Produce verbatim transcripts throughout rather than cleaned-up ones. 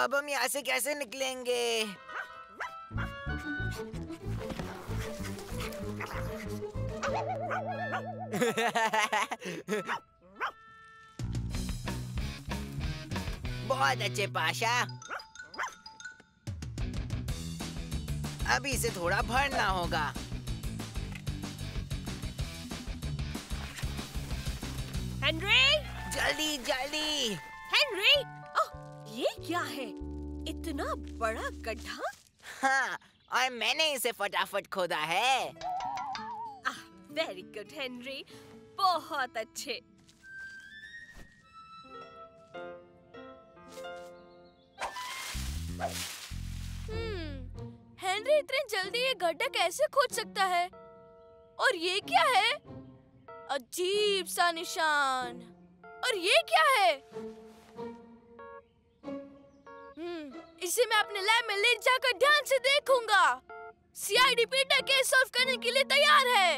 अब हम यहाँ से कैसे निकलेंगे? बहुत अच्छे पाशा। अब इसे थोड़ा भरना होगा। हेनरी! जल्दी जल्दी। हेनरी! ओह, ये क्या है? इतना बड़ा गड्ढा? हाँ, और मैंने इसे फटाफट खोदा है। आह, वेरी गुड हेनरी, बहुत अच्छे। हम्म, हेनरी इतने जल्दी ये गड्ढा कैसे खोद सकता है? और ये क्या है? अजीब सा निशान। और ये क्या है? हम्म, इसे मैं अपने लैब में ले जाकर ध्यान से देखूंगा। सीआईडी पीटर केस सॉल्व करने के लिए तैयार है।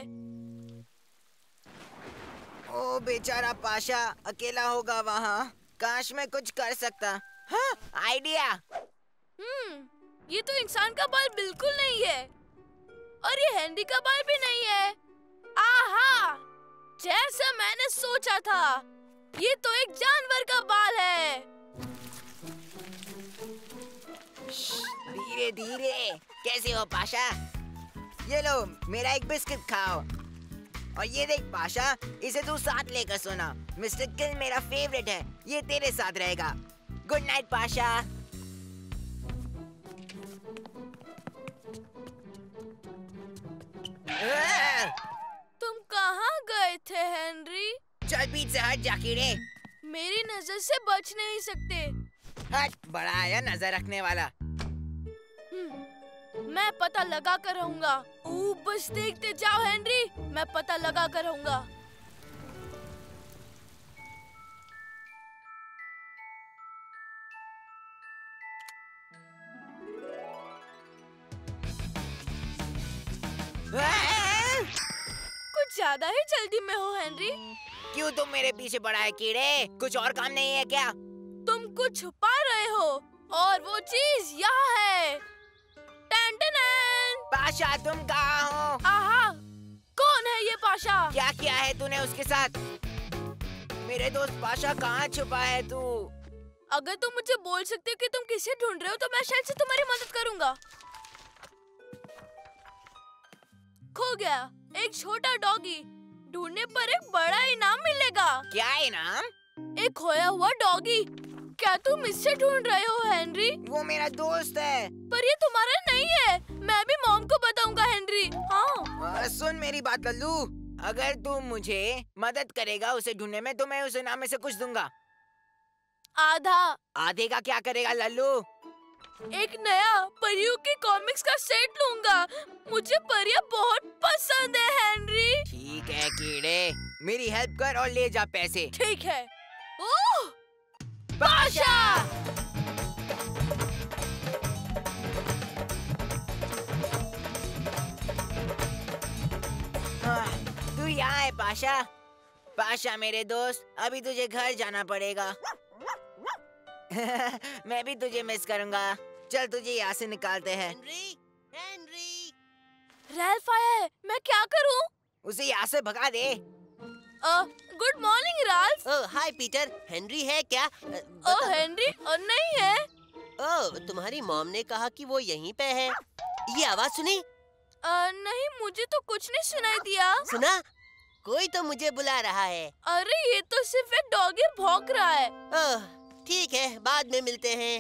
ओ बेचारा पाशा अकेला होगा वहाँ। काश मैं कुछ कर सकता। हाँ, आइडिया। हम्म, ये तो इंसान का बाल बिल्कुल नहीं है और ये हेनरी का बाल भी नहीं है। आहा, जैसा मैंने सोचा था, ये तो एक जानवर का बाल है। धीरे धीरे। कैसे हो पाशा? ये लो मेरा एक बिस्किट खाओ। और ये देख पाशा, इसे तू साथ लेकर सोना। मिस्टर किल मेरा फेवरेट है, ये तेरे साथ रहेगा। Good night Pasha. तुम कहाँ गए थे हेनरी? चल बीच से हट जा कीड़े। मेरी नजर से बच नहीं सकते। हट, बड़ा आया नजर रखने वाला। मैं पता लगा कर रहूंगा। ओ, बस देखते जाओ हेनरी, मैं पता लगा कर रहूंगा। कुछ ज्यादा ही जल्दी में हो हेनरी। क्यों तुम मेरे पीछे पड़ा है कीड़े? कुछ और काम नहीं है क्या? तुम कुछ छुपा रहे हो और वो चीज यहाँ है। Ton ton ton. पाशा तुम कहाँ हो? आहा, कौन है ये पाशा? क्या किया है तूने उसके साथ? मेरे दोस्त पाशा कहाँ छुपा है तू? अगर तुम मुझे बोल सकते हो कि तुम किसे ढूंढ रहे हो तो मैं शायद से तुम्हारी मदद करूंगा। खो गया एक छोटा डॉगी। ढूंढने पर एक बड़ा इनाम मिलेगा। क्या इनाम? एक खोया हुआ डॉगी। क्या तुम इससे ढूंढ रहे हो हेनरी? वो मेरा दोस्त है। पर ये तुम्हारा नहीं है। मैं भी मॉम को बताऊंगा हेनरी। हाँ। आ, सुन मेरी बात लल्लू, अगर तू मुझे मदद करेगा उसे ढूंढने में तो मैं उस इनाम में से कुछ दूंगा। आधा। आधे का क्या करेगा लल्लू? एक नया परियों के कॉमिक्स का सेट लूंगा। मुझे परियां बहुत पसंद है हेनरी। ठीक है कीड़े, मेरी हेल्प कर और ले जा पैसे। ठीक है। ओह, पाशा! हाँ, तू यहाँ है पाशा। पाशा मेरे दोस्त, अभी तुझे घर जाना पड़ेगा। मैं भी तुझे मिस करूंगा। चल तुझे यहाँ से निकालते हैं। Henry, Henry. रैल्फ आया है, मैं क्या करूं? उसे यहाँ से भगा दे। Good morning Ralph. Oh hi Peter, Henry है क्या? ओह हेनरी, और नहीं है। ओह, तुम्हारी मॉम ने कहा कि वो यहीं पे है। ये आवाज सुनी? आ, नहीं, मुझे तो कुछ नहीं सुनाई दिया। सुना? कोई तो मुझे बुला रहा है। अरे ये तो सिर्फ एक डॉगी भौंक रहा है। ओह ठीक है, बाद में मिलते हैं।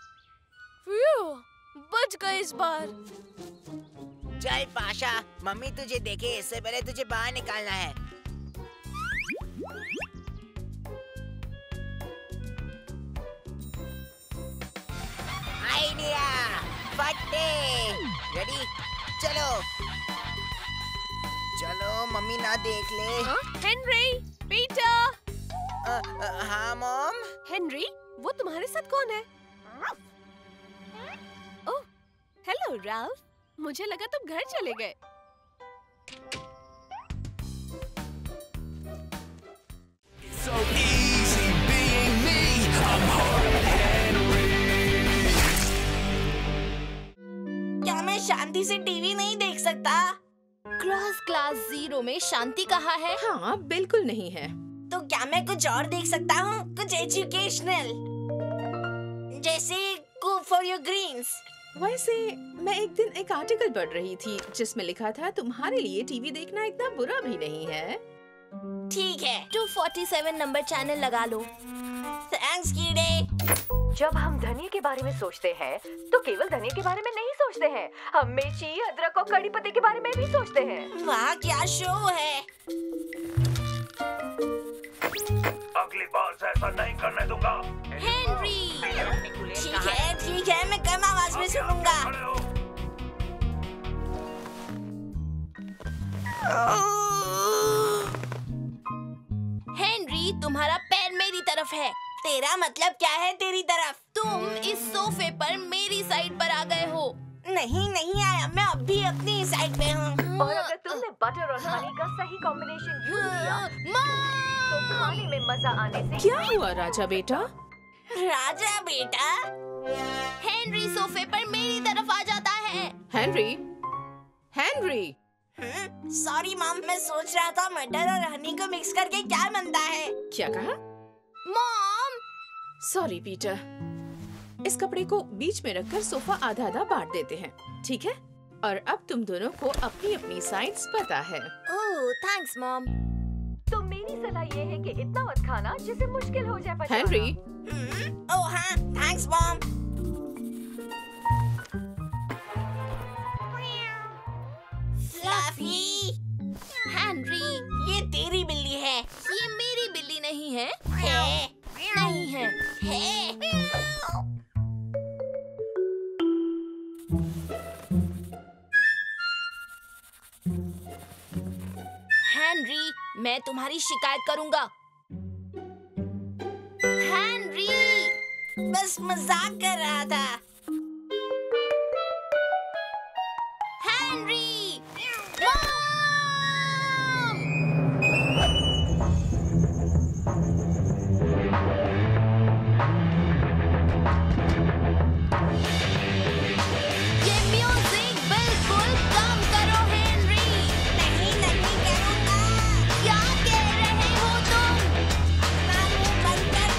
बच गए इस बार। चल पाशा, मम्मी तुझे देखे इससे पहले तुझे बाहर निकालना है। आइडिया, फट्टे, रेडी, चलो चलो मम्मी ना देख ले। हाँ? Henry, Peter. आ, आ, हाँ मॉम। हेनरी, वो तुम्हारे साथ कौन है? Oh, hello Ralph. मुझे लगा तुम घर चले गए। So easy being me, I'm hard Henry. Cross class zero में शांति कहाँ है? हाँ, बिल्कुल नहीं है। तो क्या मैं कुछ और देख सकता हूँ? कुछ एजुकेशनल, जैसे Go for your greens। वैसे मैं एक दिन एक आर्टिकल पढ़ रही थी जिसमें लिखा था तुम्हारे लिए टीवी देखना इतना बुरा भी नहीं है। ठीक है, दो सौ सैंतालीस नंबर चैनल लगा लो। थैंक्स कीड़े। जब हम धनिया के बारे में सोचते हैं तो केवल धनिया के बारे में नहीं सोचते हैं, हम मिर्ची, अदरक और कड़ी पत्ते के बारे में भी सोचते हैं। वाह क्या शो है। अगली बार से ऐसा नहीं करने दूंगा। हेनरी। ठीक है ठीक है, मैं कम आवाज में सुनूंगा। हेनरी, तुम्हारा पैर मेरी तरफ है। तेरा मतलब क्या है तेरी तरफ? तुम इस सोफे पर मेरी साइड पर आ गए हो। नहीं नहीं आया, मैं अब भी अपनी साइड पे हूँ। और अगर तुमने बटर और हनी का सही कॉम्बिनेशन यूज किया तो खाने में मजा आने से क्या हुआ राजा बेटा? राजा बेटा, हेनरी सोफे पर मेरी तरफ आ जाता है। Henry, Henry. सॉरी मॉम, मैं सोच रहा था मटर और हनी को मिक्स करके क्या बनता है। क्या कहा? मॉम। Sorry Peter. इस कपड़े को बीच में रखकर सोफा आधा आधा बांट देते हैं, ठीक है? और अब तुम दोनों को अपनी अपनी साइड्स पता है। Oh, thanks mom. तो मेरी सलाह ये है कि इतना मत खाना जिससे मुश्किल हो जाए पचाना। हेनरी। ओह हाँ, थैंक्स मॉम। फ्लफी। हेनरी, ये तेरी बिल्ली है। ये मेरी बिल्ली नहीं है। है। नहीं है। है। हेनरी, मैं तुम्हारी शिकायत करूंगा। हेनरी। बस मजाक कर रहा था। हेनरी। मॉम! ये म्यूजिक बिल्कुल कम करो हेनरी। नहीं नहीं करूँगा। क्या कह रहे हो तुम? अपना मुंह बंद कर।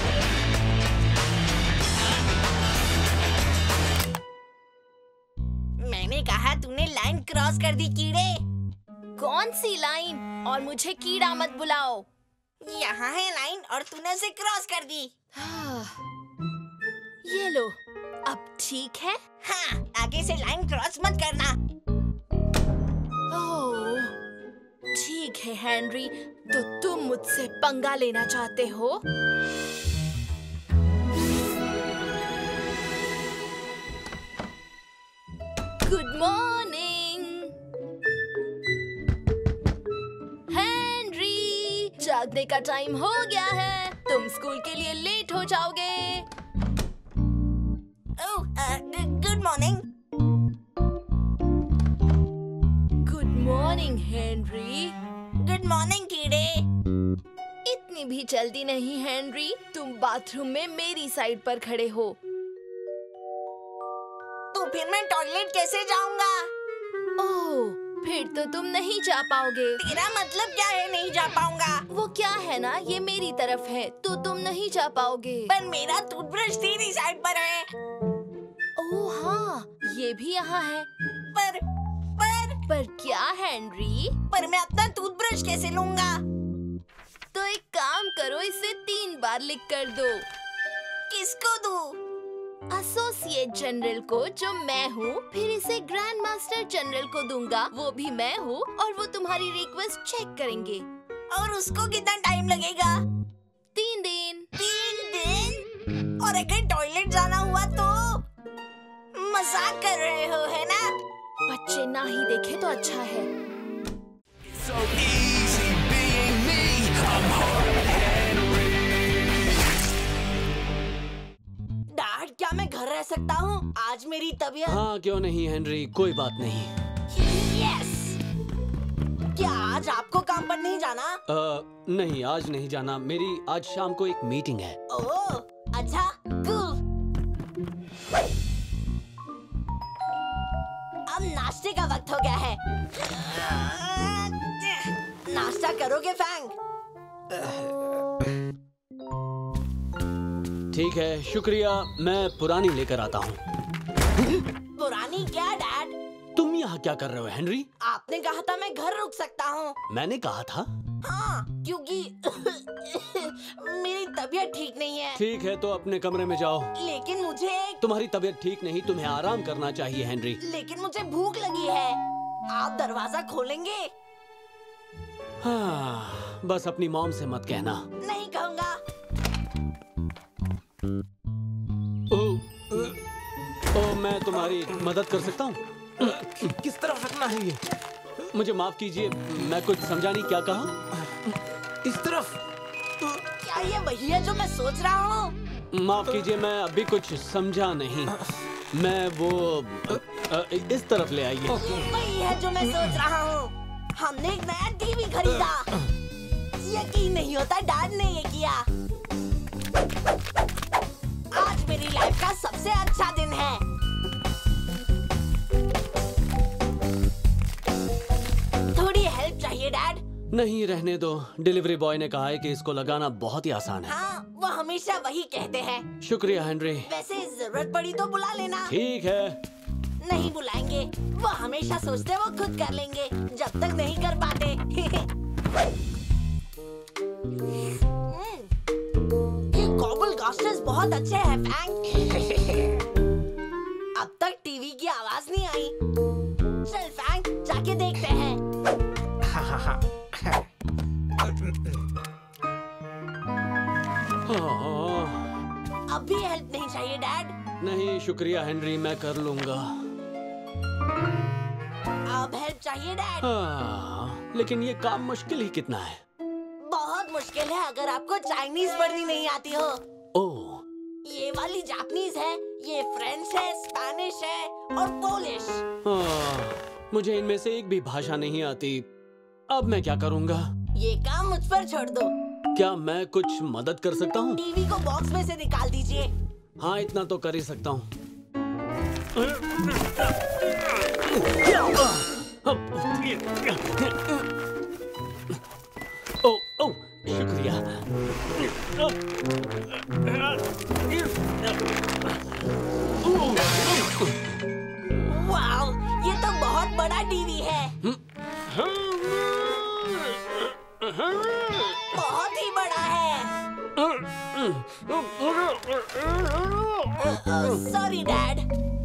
मैंने कहा तूने लाइन क्रॉस कर दी कीड़े। कौन सी लाइन? और मुझे कीड़ा मत बुलाओ। यहाँ है लाइन और तूने उसे क्रॉस कर दी। ये लो, अब ठीक है? हाँ, आगे से लाइन क्रॉस मत करना। ओह, ठीक है हेनरी, तो तुम मुझसे पंगा लेना चाहते हो? गुड मॉर्निंग हेनरी, जागने का टाइम हो गया है। तुम स्कूल के लिए लेट हो जाओगे। Oh, good morning. Good morning Henry. Good morning कीड़े। इतनी भी जल्दी नहीं हेनरी, तुम बाथरूम में मेरी साइड पर खड़े हो। तो फिर मैं टॉयलेट कैसे जाऊंगा? ओह, फिर तो तुम नहीं जा पाओगे। तेरा मतलब क्या है नहीं जा पाऊंगा? वो क्या है ना, ये मेरी तरफ है तो तुम नहीं जा पाओगे। पर मेरा टूथब्रश तेरी साइड पर है। ओह हाँ, ये भी यहाँ है। पर पर पर क्या हेनरी? पर मैं अपना टूथब्रश कैसे लूंगा? तो एक काम करो, इसे तीन बार लिख कर दो। किसको दूं? एसोसिएट जनरल को, जो मैं हूँ, फिर इसे ग्रैंड मास्टर जनरल को दूंगा, वो भी मैं हूँ, और वो तुम्हारी रिक्वेस्ट चेक करेंगे। और उसको कितना टाइम लगेगा? तीन दिन। तीन दिन? और अगर टॉयलेट जाना हुआ तो? मजाक कर रहे हो है ना? बच्चे ना ही देखे तो अच्छा है। So easy being me. I'm hard-headed. Dad, क्या मैं घर रह सकता हूँ? आज मेरी तबीयत। हाँ, क्यों नहीं हेनरी, कोई बात नहीं। यस। क्या आज आपको काम पर नहीं जाना? आ, नहीं, आज नहीं जाना। मेरी आज शाम को एक मीटिंग है। ओह, अच्छा, कूल। अब नाश्ता नाश्ते का वक्त हो गया है। नाश्ता करोगे फैंग? ठीक है, शुक्रिया। मैं पुरानी लेकर आता हूँ। पुरानी क्या डैड? तुम यहाँ क्या कर रहे हो हेनरी? आपने कहा था मैं घर रुक सकता हूँ। मैंने कहा था? हाँ, क्योंकि मेरी तबीयत ठीक नहीं है। ठीक है, तो अपने कमरे में जाओ। लेकिन मुझे तुम्हारी तबीयत ठीक नहीं, तुम्हें आराम करना चाहिए हेनरी। लेकिन मुझे भूख लगी है। आप दरवाजा खोलेंगे? हाँ, बस अपनी मॉम से मत कहना। नहीं कहूँगा। ओ, ओ, मैं तुम्हारी मदद कर सकता हूँ? किस तरफ रखना है ये? मुझे माफ कीजिए, मैं कुछ समझा नहीं। क्या कहा? इस तरफ। क्या ये वही है जो मैं सोच रहा हूँ? माफ कीजिए, मैं अभी कुछ समझा नहीं। मैं वो अ, इस तरफ ले आइए। वही है जो मैं सोच रहा हूँ। हमने एक नया टीवी खरीदा। यकीन नहीं होता डैड ने ये किया। आज मेरी लाइफ का सबसे अच्छा दिन है। थोड़ी हेल्प चाहिए डैड? नहीं, रहने दो। डिलीवरी बॉय ने कहा है कि इसको लगाना बहुत ही आसान है। हाँ, वो हमेशा वही कहते हैं। शुक्रिया हेनरी। वैसे जरूरत पड़ी तो बुला लेना। ठीक है। नहीं बुलाएंगे, वो हमेशा सोचते वो खुद कर लेंगे, जब तक नहीं कर पाते। ये गॉबल गास्टर्स बहुत अच्छे हैं फैंग। अब तक टीवी की आवाज नहीं आई। चल फैंग, जाके देखते हैं। अब भी हेल्प नहीं चाहिए डैड? नहीं शुक्रिया हेनरी, मैं कर लूंगा। अब हेल्प चाहिए डैड? हाँ, लेकिन ये काम मुश्किल ही कितना है। बहुत मुश्किल है अगर आपको चाइनीज पढ़नी नहीं आती हो। ओह, ये वाली जापानीज है, ये फ्रेंच है, स्पेनिश है और पोलिश। हाँ, मुझे इनमें से एक भी भाषा नहीं आती। अब मैं क्या करूँगा? ये काम मुझ पर छोड़ दो। क्या मैं कुछ मदद कर सकता हूँ? टीवी को बॉक्स में से निकाल दीजिए। हाँ, इतना तो कर ही सकता हूँ। ओ, ओ, शुक्रिया। वाव, ये तो बहुत बड़ा टीवी है। बहुत ही बड़ा है। Sorry dad.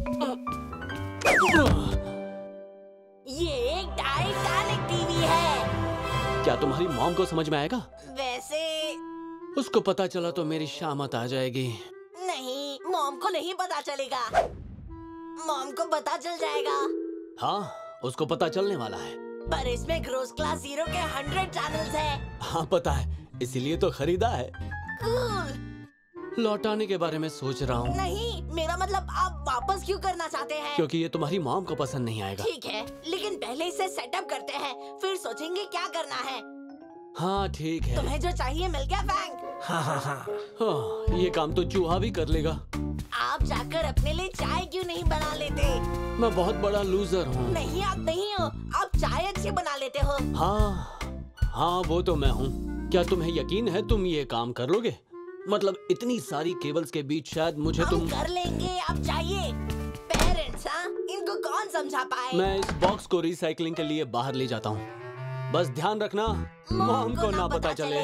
ये एक टाइटैनिक टीवी है। क्या तुम्हारी मॉम को समझ में आएगा? वैसे उसको पता चला तो मेरी शामत आ जाएगी। नहीं, मॉम को नहीं पता चलेगा। मॉम को पता चल जाएगा। हाँ, उसको पता चलने वाला है। पर इसमें ग्रोस क्लास जीरो के हंड्रेड चैनल्स हैं। हाँ पता है, इसीलिए तो खरीदा है। कूल। लौटाने के बारे में सोच रहा हूँ। नहीं, मेरा मतलब आप वापस क्यों करना चाहते हैं? क्योंकि ये तुम्हारी मॉम को पसंद नहीं आएगा। ठीक है, लेकिन पहले इसे सेटअप करते हैं, फिर सोचेंगे क्या करना है। हाँ ठीक है। तुम्हें जो चाहिए मिल गया फैंग? हाँ हाँ हाँ। हाँ, ये काम तो चूहा भी कर लेगा। आप जाकर अपने लिए चाय क्यों नहीं बना लेते? मैं बहुत बड़ा लूजर हूँ। नहीं, आप नहीं हो। आप चाय अच्छी बना लेते हो। हाँ हाँ, वो तो मैं हूँ। क्या तुम्हें यकीन है तुम ये काम कर लोगे? मतलब इतनी सारी केबल्स के बीच शायद मुझे हम तुम कर लेंगे, आप चाहिए। पेरेंट्स, हाँ, इनको कौन समझा पाए? मैं इस बॉक्स को रिसाइकलिंग के लिए बाहर ले जाता हूँ। बस ध्यान रखना मॉम को ना पता चले।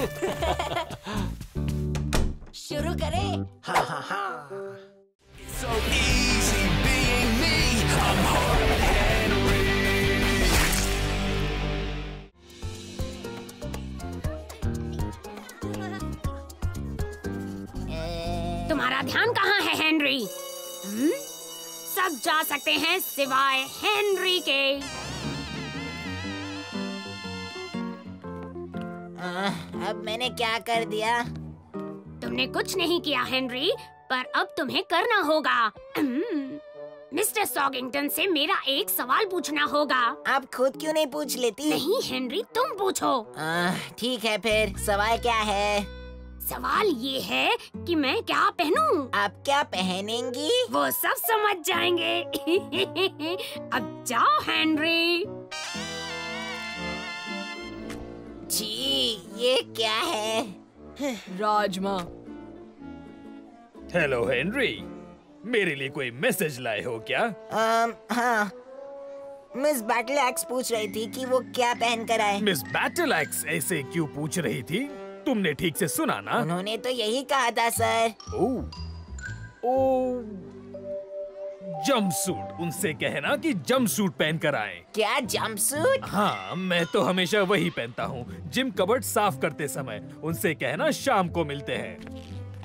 शुरू करें? हाँ हाँ हाँ। So easy being me, I'm hard Henry. तुम्हारा ध्यान कहाँ है हेनरी? हम्म? सब जा सकते हैं सिवाय हेनरी के। आ, अब मैंने क्या कर दिया? तुमने कुछ नहीं किया हेनरी, पर अब तुम्हें करना होगा। मिस्टर सॉगिंगटन से मेरा एक सवाल पूछना होगा। आप खुद क्यों नहीं पूछ लेती? नहीं हेनरी, तुम पूछो। ठीक है, फिर सवाल क्या है? सवाल ये है कि मैं क्या पहनूं? आप क्या पहनेंगी? वो सब समझ जाएंगे। अब जाओ हेनरी। जी, ये क्या है? राजमा। हेलो हेनरी, मेरे लिए कोई मैसेज लाए हो क्या? um, हाँ, मिस बैटल एक्स पूछ रही थी कि वो क्या पहन कर आए। मिस बैटल एक्स ऐसे क्यों पूछ रही थी? तुमने ठीक से सुना ना? उन्होंने तो यही कहा था सर। ओह, ओह, जंपसूट। उनसे कहना कि जंपसूट पहन कर आए। क्या जंपसूट? हाँ, मैं तो हमेशा वही पहनता हूँ जिम कबर्ड साफ करते समय। उनसे कहना शाम को मिलते हैं।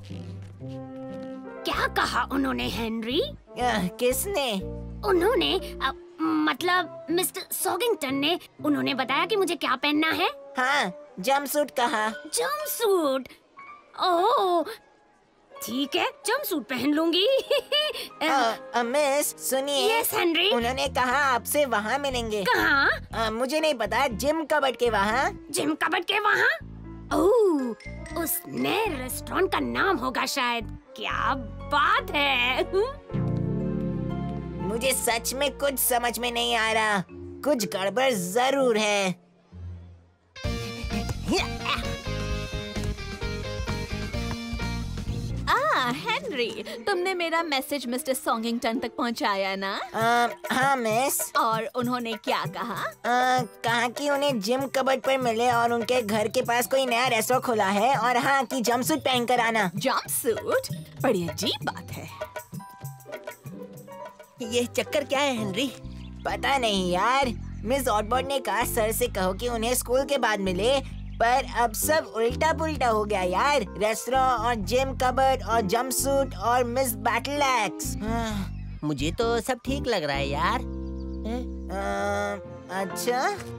क्या कहा उन्होंने हेनरी? आ, किसने? उन्होंने अ, मतलब मिस्टर सॉगिंगटन ने। उन्होंने बताया कि मुझे क्या पहनना है। हाँ, जंपसूट कहा। जंपसूट? ओह, ठीक है, जंपसूट पहन लूंगी। मिस सुनिए। Yes Henry. उन्होंने कहा आपसे वहाँ मिलेंगे। कहाँ? मुझे नहीं पता, जिम कबर्ड के वहाँ। जिम कबर्ड के वहाँ? ओह, उस नए रेस्टोरेंट का नाम होगा शायद। क्या बात है। मुझे सच में कुछ समझ में नहीं आ रहा। कुछ गड़बड़ जरूर है। आ, हेनरी, तुमने मेरा मैसेज मिस्टर सॉगिंगटन तक पहुंचाया ना? आ, हाँ मिस। और उन्होंने क्या कहा? आ, कहा कि उन्हें जिम कबर्ड पर मिले और उनके घर के पास कोई नया रेस्टोरेंट खुला है, और हाँ कि जंपसूट पहन कर आना। जंपसूट? बड़ी अजीब बात है। ये चक्कर क्या है हेनरी? पता नहीं यार। मिस ऑटबॉट ने कहा सर से कहो कि उन्हें स्कूल के बाद मिले, पर अब सब उल्टा पुल्टा हो गया यार। रेस्टोरेंट और जिम कबर्ड और जंपसूट और मिस बैटल एक्स। मुझे तो सब ठीक लग रहा है यार। आ, अच्छा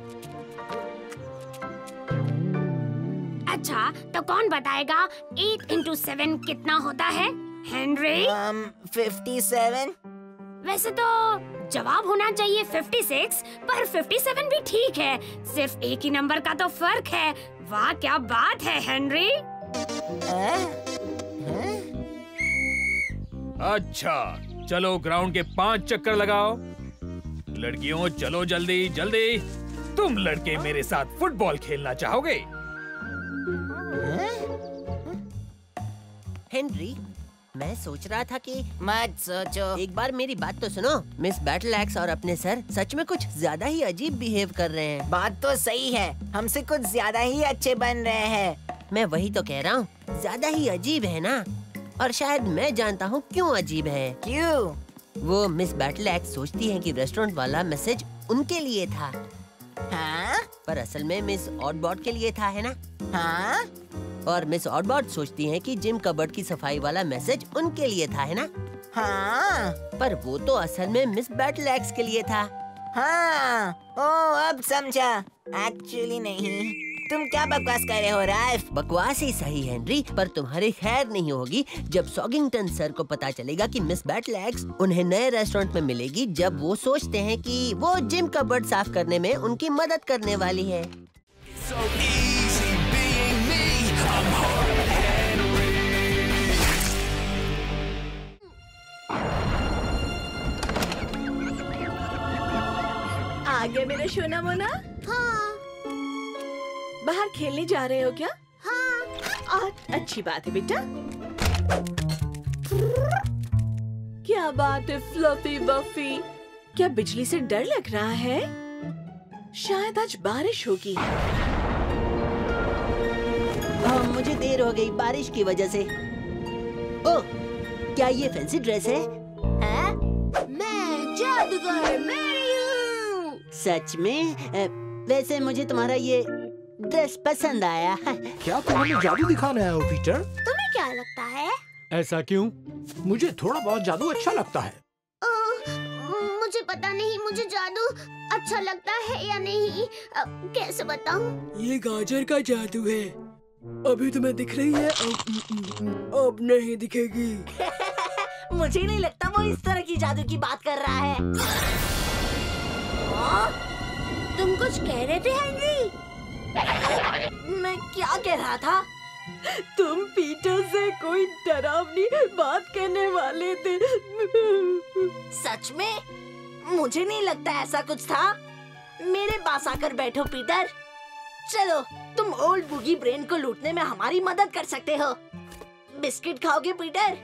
अच्छा, तो कौन बताएगा एट इंटू सेवन कितना होता है हेनरी? Fifty seven. वैसे तो जवाब होना चाहिए फिफ्टी सिक्स, पर फिफ्टी सेवन भी ठीक है। सिर्फ एक ही नंबर का तो फर्क है। वाह क्या बात है हेनरी। अच्छा, चलो ग्राउंड के पांच चक्कर लगाओ। लड़कियों चलो जल्दी जल्दी। तुम लड़के मेरे साथ फुटबॉल खेलना चाहोगे? हेनरी, मैं सोच रहा था कि मत सोचो। एक बार मेरी बात तो सुनो। मिस बैटल एक्स और अपने सर सच में कुछ ज्यादा ही अजीब बिहेव कर रहे हैं। बात तो सही है, हमसे कुछ ज्यादा ही अच्छे बन रहे हैं। मैं वही तो कह रहा हूँ, ज्यादा ही अजीब है ना। और शायद मैं जानता हूँ क्यों अजीब है। क्यों? वो मिस बैटल एक्स सोचती है कि रेस्टोरेंट वाला मैसेज उनके लिए था। हाँ? पर असल में मिस ऑटबॉट के लिए था, है ना? हाँ? और मिस ऑटबॉट सोचती हैं कि जिम कबर्ड की सफाई वाला मैसेज उनके लिए था, है ना? हाँ। पर वो तो असल में मिस बैटल एक्स के लिए था। हाँ, ओ अब समझा। एक्चुअली नहीं। तुम क्या बकवास कर रहे हो राइफ? बकवास ही सही हेनरी, पर तुम्हारी खैर नहीं होगी जब सॉगिंगटन सर को पता चलेगा कि मिस बैटल एक्स उन्हें नए रेस्टोरेंट में मिलेगी, जब वो सोचते हैं कि वो जिम कबर्ड साफ करने में उनकी मदद करने वाली है। So easy being me. I'm hard to handle. आ गए मेरे सोना मोना? हाँ। बाहर खेलने जा रहे हो क्या? हाँ। आ, अच्छी बात है बेटा। क्या बात है फ्लफी बफी? क्या बिजली से डर लग रहा है? शायद आज बारिश होगी। आ, मुझे देर हो गई बारिश की वजह से। ओह, क्या ये फैंसी ड्रेस है? है? मैं जादूगर मेरी हूँ। सच में? आ, वैसे मुझे तुम्हारा ये ड्रेस पसंद आया। क्या तुम हमें जादू दिखाने आए हो पीटर? तुम्हें क्या लगता है? ऐसा क्यों? मुझे थोड़ा बहुत जादू अच्छा लगता है। मुझे पता नहीं मुझे जादू अच्छा लगता है या नहीं। अब कैसे बताऊं? ये गाजर का जादू है। अभी तुम्हें दिख रही है, अब, अब नहीं दिखेगी। मुझे नहीं लगता वो इस तरह की जादू की बात कर रहा है। आ? तुम कुछ कह रहे थे हेनरी? मैं क्या कह रहा था? तुम पीटर से कोई डरावनी बात कहने वाले थे। सच में? मुझे नहीं लगता ऐसा कुछ था। मेरे पास आकर बैठो पीटर। चलो, तुम ओल्ड बुगी ब्रेन को लूटने में हमारी मदद कर सकते हो। बिस्किट खाओगे पीटर?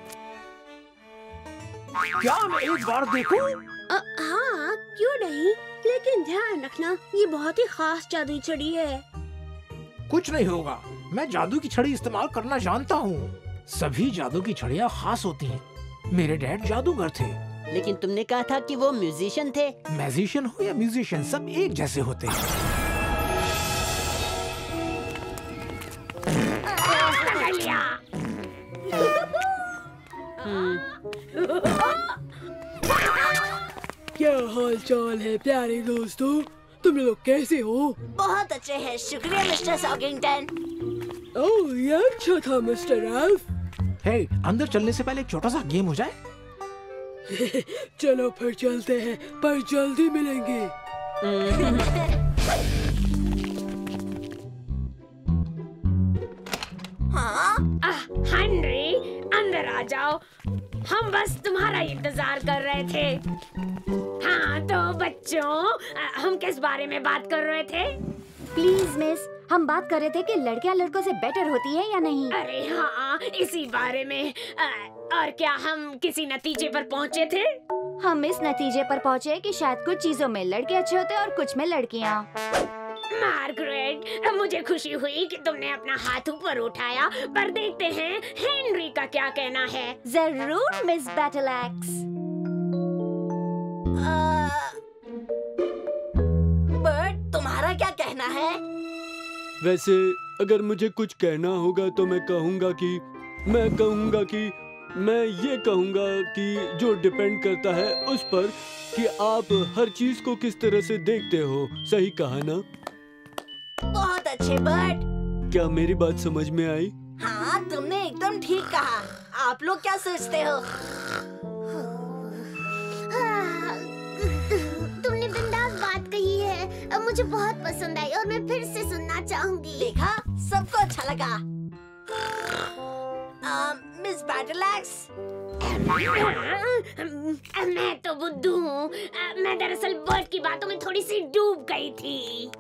क्या मैं एक बार देखूं? हाँ, क्यों नहीं, लेकिन ध्यान रखना ये बहुत ही खास जादुई छड़ी है। कुछ नहीं होगा, मैं जादू की छड़ी इस्तेमाल करना जानता हूँ। सभी जादू की छड़ियाँ खास होती हैं। मेरे डैड जादूगर थे। लेकिन तुमने कहा था कि वो म्यूजिशियन थे। मैजिशियन हो या म्यूजिशियन, सब एक जैसे होते हैं। क्या हाल चाल है प्यारे दोस्तों, तुम लोग कैसे हो? बहुत अच्छे हैं, शुक्रिया मिस्टर सॉगिंगटन। ओह, ये अच्छा था मिस्टर रैल्फ। हे, अंदर चलने से पहले एक छोटा सा गेम हो जाए। चलो फिर चलते हैं, पर जल्दी मिलेंगे। हाँ? हेनरी, अंदर आ जाओ, हम बस तुम्हारा इंतजार कर रहे थे। हाँ तो बच्चों, हम किस बारे में बात कर रहे थे? प्लीज मिस, हम बात कर रहे थे कि लड़कियां लड़कों से बेटर होती है या नहीं। अरे हाँ, इसी बारे में। और क्या हम किसी नतीजे पर पहुँचे थे? हम इस नतीजे पर पहुँचे कि शायद कुछ चीजों में लड़के अच्छे होते हैं और कुछ में लड़कियाँ। मार्गरेट, मुझे खुशी हुई कि तुमने अपना हाथ ऊपर उठाया, पर देखते हैं हेनरी का क्या कहना है। जरूर मिस बैटलैक्स। बर्ट, तुम्हारा क्या कहना है? वैसे अगर मुझे कुछ कहना होगा तो मैं कहूँगा कि मैं कहूँगा कि मैं ये कहूँगा कि जो डिपेंड करता है उस पर कि आप हर चीज को किस तरह से देखते हो। सही कहा ना? बहुत अच्छे बर्ट। क्या मेरी बात समझ में आई? हाँ, तुमने एकदम ठीक कहा। आप लोग क्या सोचते हो? तुमने बिंदास बात कही है, अब मुझे बहुत पसंद आई और मैं फिर से सुनना चाहूंगी। देखा, सबको अच्छा लगा। मिस बैटलैक्स, मैं तो बुद्धू हूँ। मैं दरअसल बर्ट की बातों में थोड़ी सी डूब गई थी।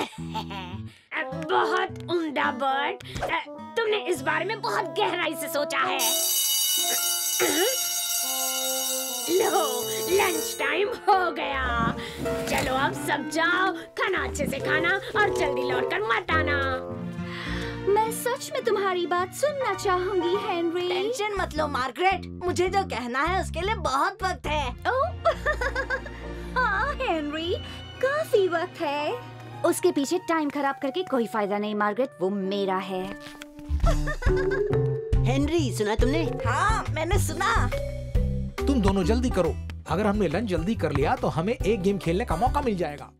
बहुत उम्दा बर्ट, तुमने इस बारे में बहुत गहराई से सोचा है। लो, लंच टाइम हो गया। चलो अब सब जाओ, खाना अच्छे से खाना और जल्दी लौटकर मत आना। मैं सच में तुम्हारी बात सुनना चाहूंगी हेनरी। टेंशन मत लो मार्गरेट, मुझे जो कहना है उसके लिए बहुत वक्त है। हाँ हेनरी, काफी वक्त है। उसके पीछे टाइम खराब करके कोई फायदा नहीं मार्गरेट, वो मेरा है। हेनरी, सुना तुमने? हाँ, मैंने सुना। तुम दोनों जल्दी करो, अगर हमने लंच जल्दी कर लिया तो हमें एक गेम खेलने का मौका मिल जाएगा।